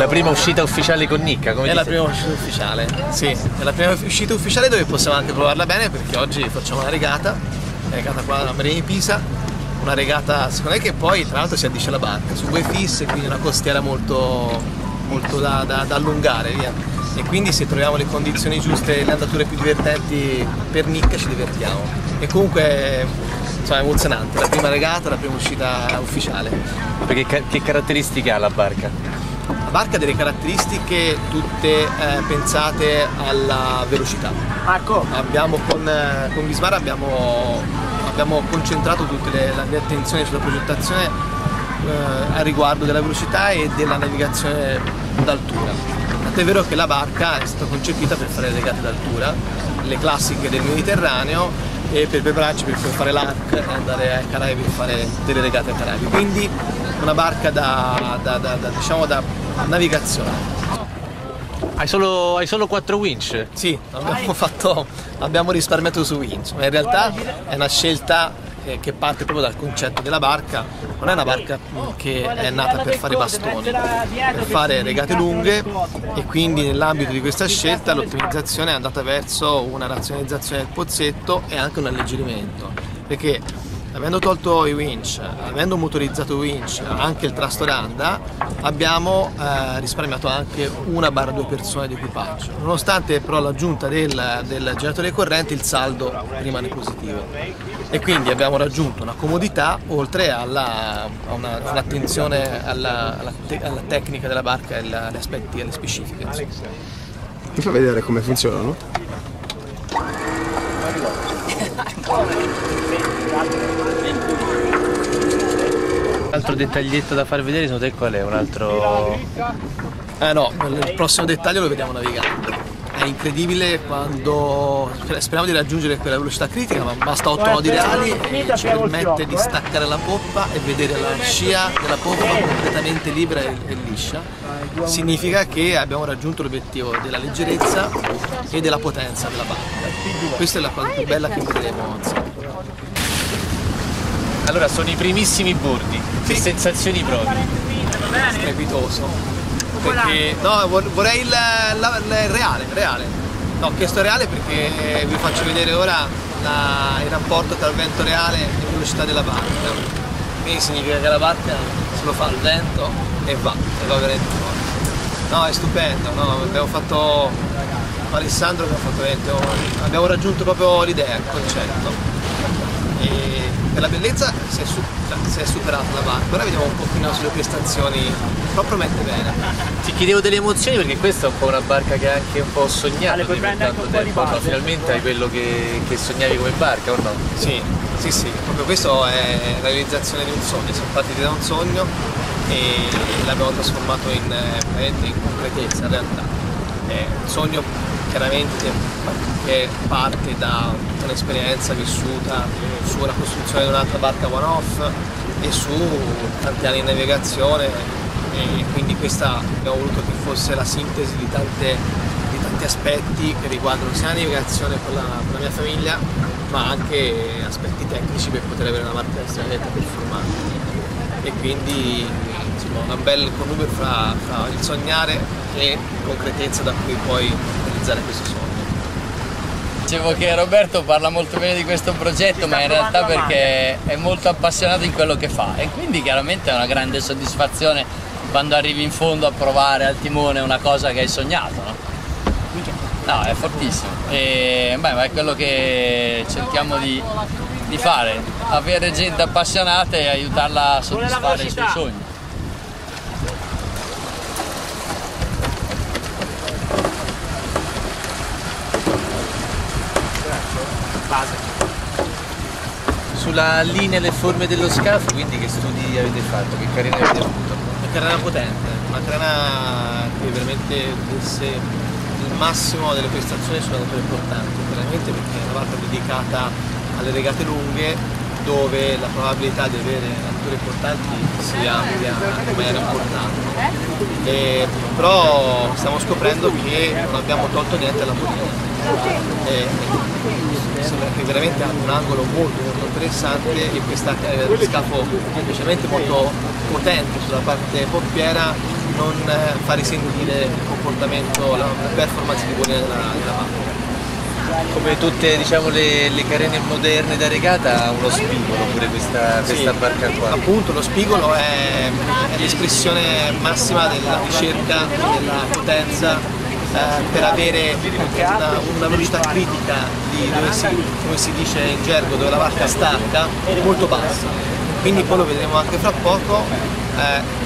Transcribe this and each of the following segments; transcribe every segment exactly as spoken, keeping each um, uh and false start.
la prima uscita ufficiale con Nicca, come È ti la sei? prima uscita ufficiale, sì, è la prima uscita ufficiale dove possiamo anche provarla bene, perché oggi facciamo una regata, la regata qua a Marina di Pisa, una regata secondo me che poi tra l'altro si addisce alla barca, su wave fisse, quindi una costiera molto, molto da, da, da allungare via. E quindi se troviamo le condizioni giuste, le andature più divertenti per Nicca ci divertiamo. E comunque insomma, è emozionante, la prima regata, la prima uscita ufficiale. Perché che caratteristiche ha la barca? La barca ha delle caratteristiche tutte eh, pensate alla velocità. Marco. Abbiamo con, eh, con Vismar abbiamo, abbiamo concentrato tutte le, le attenzioni sulla progettazione eh, a riguardo della velocità e della navigazione d'altura. Tant'è vero che la barca è stata concepita per fare le regate d'altura, le classiche del Mediterraneo, e per prepararci per fare l'A R C e andare ai Caraibi per fare delle regate ai Caraibi. Quindi una barca da, da, da, da, diciamo da navigazione. Hai solo, hai solo quattro winch? Sì, abbiamo, fatto, abbiamo risparmiato su winch, ma in realtà è una scelta che parte proprio dal concetto della barca. Non è una barca che è nata per fare bastoni, per fare regate lunghe, e quindi nell'ambito di questa scelta l'ottimizzazione è andata verso una razionalizzazione del pozzetto e anche un alleggerimento, perché avendo tolto i winch, avendo motorizzato i winch, anche il trastoranda, abbiamo eh, risparmiato anche una barra due persone di equipaggio. Nonostante però l'aggiunta del, del generatore corrente, il saldo rimane positivo. E quindi abbiamo raggiunto una comodità oltre alla, a una, un'attenzione alla, alla, te, alla tecnica della barca e agli aspetti, alle specifiche. Mi fa vedere come funzionano? Un altro dettaglietto da far vedere, secondo te qual è? Un altro... Eh no, il prossimo dettaglio lo vediamo navigando. È incredibile quando speriamo di raggiungere quella velocità critica, ma basta otto nodi reali e ci permette di staccare la poppa e vedere la scia della poppa completamente libera e, e liscia. Significa che abbiamo raggiunto l'obiettivo della leggerezza e della potenza della barca. Questa è la cosa più bella che vedremo. Allora, sono i primissimi bordi, che Sì. sensazioni provi? Strepitoso. Perché, no, vorrei il, la, il reale, reale. No, ho chiesto reale perché vi faccio vedere ora la, il rapporto tra il vento reale e la velocità della barca. Quindi significa che la barca se lo fa il vento e va, e va veramente forte. No, è stupendo, no? Abbiamo fatto, Alessandro che ha fatto veramente, abbiamo raggiunto proprio l'idea, il concetto. E per la bellezza si è, su, si è superata la barca. Ora vediamo un pochino sulle prestazioni, proprio mette bene. Ti chiedevo delle emozioni perché questa è un po' una barca che hai anche un po' sognato per tanto tempo, ma finalmente hai quello che, che sognavi come barca, o no? Sì, sì, sì, proprio questo è la realizzazione di un sogno, siamo partiti da un sogno e l'abbiamo trasformato in, in concretezza, in realtà. È un sogno chiaramente che parte da un'esperienza vissuta sulla costruzione di un'altra barca one-off e su tanti anni di navigazione, e quindi questa abbiamo voluto che fosse la sintesi di, tante, di tanti aspetti che riguardano sia la navigazione con la, con la mia famiglia, ma anche aspetti tecnici per poter avere una barca estremamente performante. E quindi insomma, un bel connubio fra, fra il sognare e concretezza da cui poi realizzare questo sogno. Dicevo che Roberto parla molto bene di questo progetto, ma in realtà perché è molto appassionato in quello che fa, e quindi chiaramente è una grande soddisfazione quando arrivi in fondo a provare al timone una cosa che hai sognato, no? No, è fortissimo, e beh, ma è quello che cerchiamo di, di fare, avere gente appassionata e aiutarla a soddisfare i suoi sogni. Sulla linea e le forme dello scafo, quindi che studi avete fatto, che carena avete avuto? Una carena potente, una carena che veramente desse il massimo delle prestazioni sulle andature importanti, veramente, perché è una barca dedicata alle regate lunghe dove la probabilità di avere andature importanti si amplia in maniera importante. E, però stiamo scoprendo che non abbiamo tolto niente alla politica. e, sembra che veramente hanno un angolo molto molto interessante e questa è un scafo specialmente molto potente sulla parte pompiera non fa risentire il comportamento, la performance di volo della, della macchina. Come tutte diciamo, le, le carene moderne da regata ha uno spigolo pure questa, questa Sì, barca qua. appunto lo spigolo è, è l'espressione massima della ricerca della potenza eh, per avere una, una velocità critica di dove si, come si dice in gergo, dove la barca stacca, molto bassa. Quindi poi lo vedremo anche fra poco. Eh,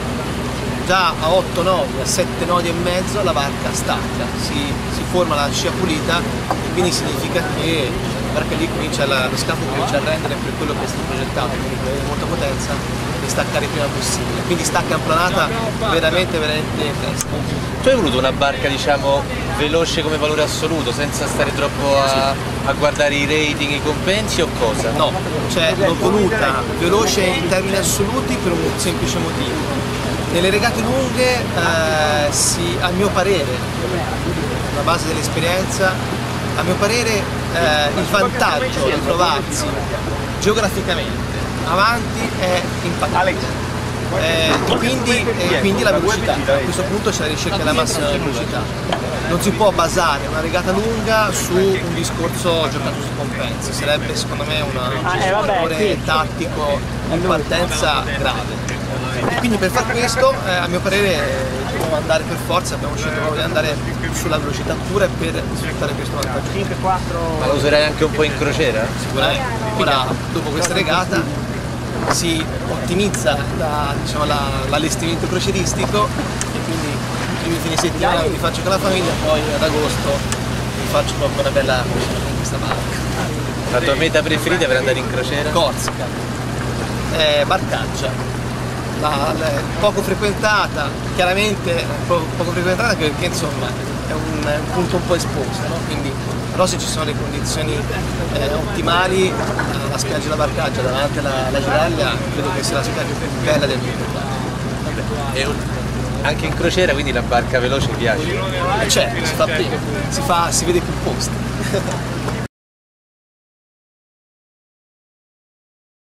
già a otto nodi, a sette nodi e mezzo la barca stacca, si, si forma la scia pulita e quindi significa che la barca lì comincia, la, lo scafo comincia a rendere per quello che è stato progettato, quindi per avere molta potenza e staccare il prima possibile. Quindi stacca implanata veramente veramente presto. Tu hai voluto una barca diciamo veloce come valore assoluto, senza stare troppo a, a guardare i rating, i compensi o cosa? No, cioè l'ho voluta veloce in termini assoluti per un semplice motivo. Nelle regate lunghe, eh, si, a mio parere, sulla base dell'esperienza, a mio parere eh, il vantaggio di trovarsi geograficamente avanti è impattante. Eh, quindi, eh, quindi la velocità, a questo punto c'è la ricerca della massima velocità. Non si può basare una regata lunga su un discorso giocato su compensi, sarebbe secondo me un errore tattico in partenza grave. Quindi per far questo, eh, a mio parere, dobbiamo andare per forza, abbiamo scelto di andare sulla velocità pura per sfruttare questo vantaggio. Ma lo userai anche un po' in crociera? Sicuramente. Ora, dopo questa regata, si ottimizza la, diciamo, la, l'allestimento crocieristico e quindi i primi fine settimana li faccio con la famiglia, poi ad agosto vi faccio proprio una bella crociera con questa barca. La tua meta preferita per andare in crociera? Corsica, eh, barcaggia. La, la, poco frequentata, chiaramente po- poco frequentata perché insomma è un, è un punto un po' esposto, no? Quindi, però se ci sono le condizioni eh, ottimali, la spiaggia della Barcaggia davanti alla, alla Giraglia credo che sia la spiaggia più bella del mondo. E un, anche in crociera quindi la barca veloce piace? E certo, si fa bene, si, fa, si vede più posti.